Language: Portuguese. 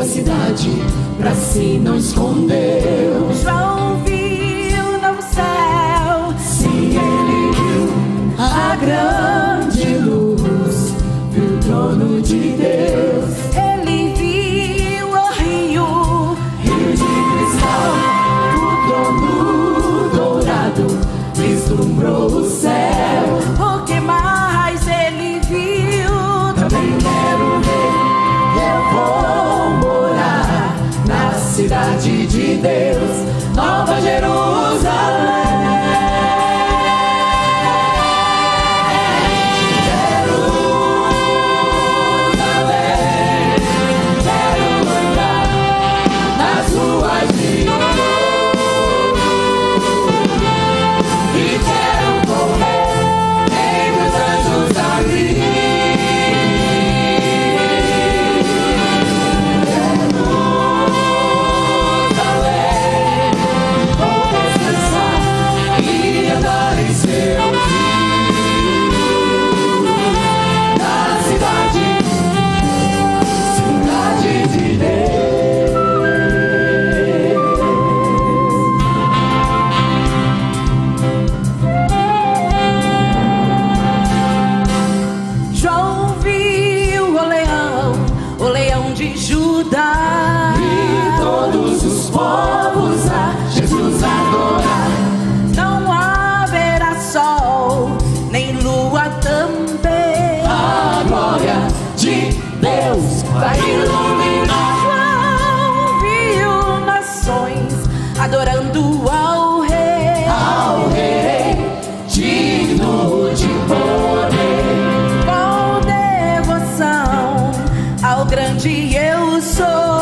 cidade, pra si não escondeu. João viu o novo céu, Sim, ele viu a grande luz, viu o trono de Deus. ele viu o rio, Rio de cristal, o trono dourado vislumbrou o céu. o que mais ele viu? Também quero ver, eu vou morar na cidade de Deus, Nova Jerusalém. João viu o leão de Judá, E todos os povos a Jesus adorar. não haverá sol, nem lua também. A glória de Deus vai iluminar. João viu nações adorando ao Rei, Digno de poder. com devoção ao grande eu sou.